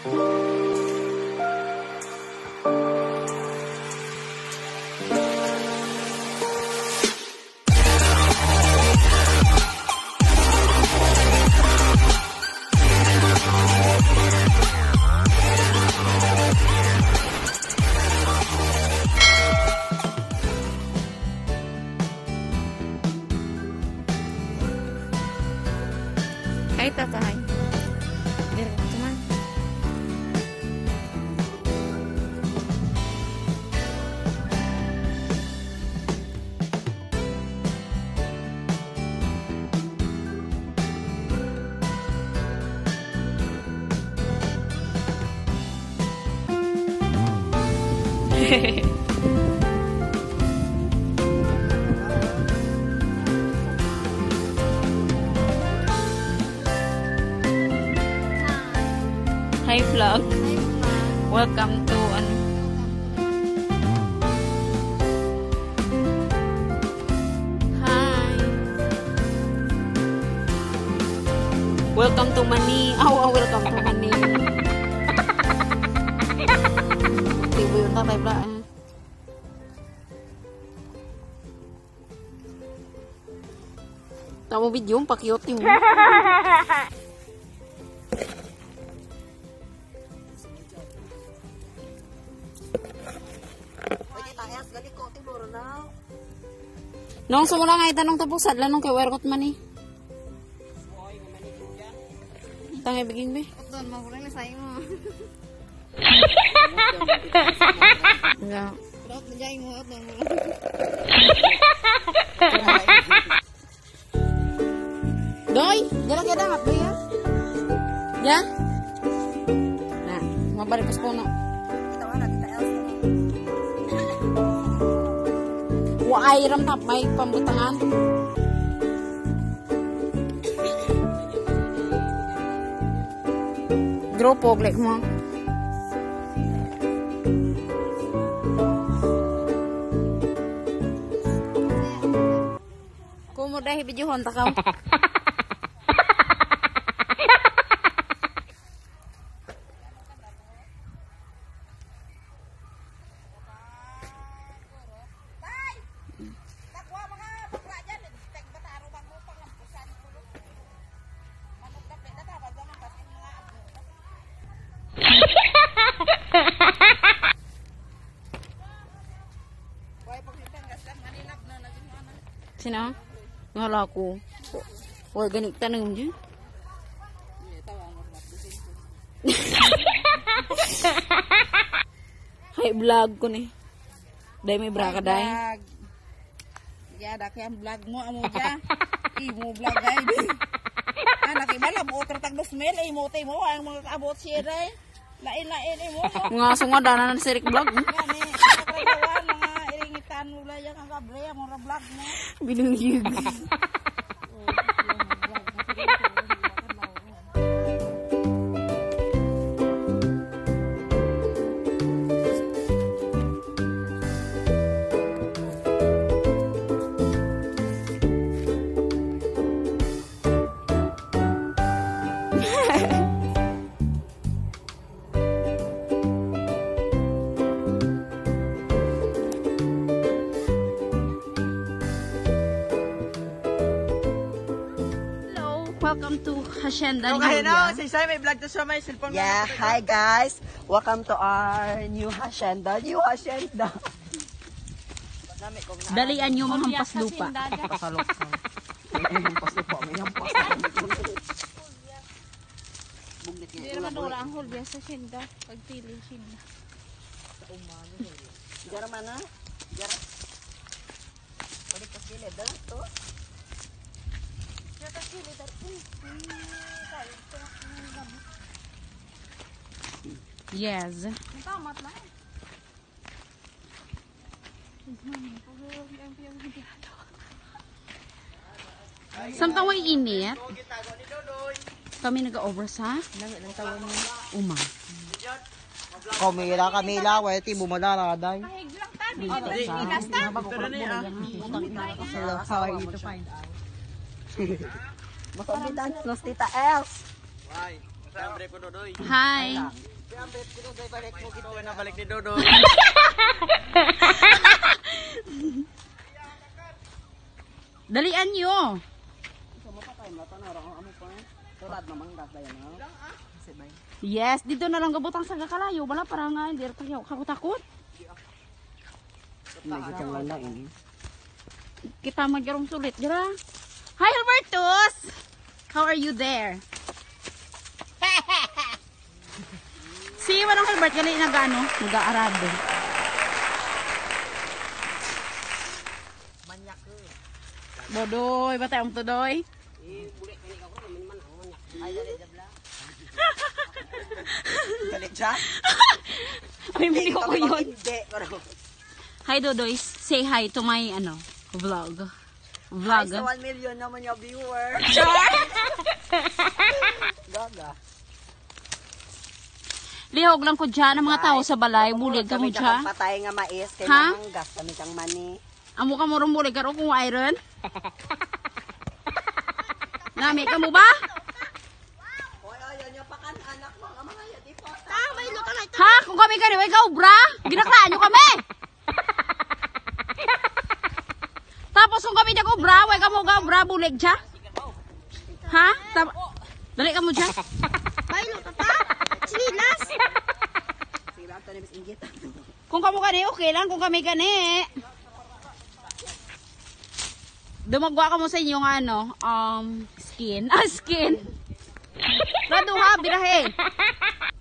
Ay, tatay. Meron ka naman. Hehehe. Hi vlog. Welcome to Hi. Welcome to Mani. Welcome to Mani. Tibo yun tatay pala. Tamo video pakiot mo. Nung sumula nga itanong tapos sadla nung kay werkot man eh. Tangay biging be. Doon magulang na sayo mo. Nga. Dapat najay mo at doon. Doy, dala kaya dangat ba ya? Ya? Nah, mabalik pas puno. Kita wala, kita else. Ay, ramtap, may pambutangan. Grupo, klik mo. Kumudahi videohon, takaw. Sino? Ngala ko. Wala ganit tanong dyan. Hay vlog ko ni. Day may braka day. Ya, dak yang vlog mo amo ja. Imo vlog ay. Anak ibala mo kertag dos mel imo tay mo ang mga abot siya day. Lain-lain imo. Mga sunga danan sa sirik vlog. Ngani, katrabawan mga iringitan ula yang ang kabre mo ra vlog mo. Binugyug. Welcome to Hacienda. Okay, no, say may vlog to sa may cellphone. Yeah, hi guys. Welcome to our new Hacienda. Dalian nyo mga hampas lupa. Pasalok. May hampas lupa. Buglit nga. Hindi naman ora ang hol biya sa Hacienda. Pag Tely Hacienda. Jara mana? Jara. Pwede pa sila. Dala to. Yes. Tamat na. Samtang way init. Kami nag-over sa Uma. Kamila. Wati bumala day. How are you to find out? Masabitan, nos tita Els. Hi. Ambet ko doon, balik mo gito na balik ni Dodo. Dalian nyo. Yes, dito na lang gabutang sa kakalayo. Wala para nga, hindi rin takot. Kita magyarong sulit. Dira. Hi, Albertus! How are you there? Si Manong Albert, gali nag-ano? Nag-aarado. Manyak ko. Bodoy, ba tayong tudoy? Bulik kani ka ko man ang manyak. Ay dali jabla. Dali ja? Ay, hindi ko yun. Hindi, pero Hi, Dodoy. Say hi to my, vlog. ay, sa 1 million naman yung viewer. Gaga. Lihog lang ko dyan ang mga tao sa balay. Bulig ka mo Kami dyan. patay nga mais kay Ha? mamanggas kami kang mani. Amo ka mo rin bulig ka rin kung iron. Nami ka mo ba? Oy, oy, yung pakan anak mo nga mga yadi po. Ha? Kung kami ka rin, ikaw, bra? Ginaklaan nyo kami. Tapos kung kami dyan ko, bra, way ka mo ka, bra, bulig dyan. Ha? Dali ka mo dyan. Pailo ka pa? Silas. Sila to ni Miss Ingit. Kung kamo kani, okay lang. Kung kami kani. Dumagwa ka mo sa inyong skin. Skin. Raduha, birahe.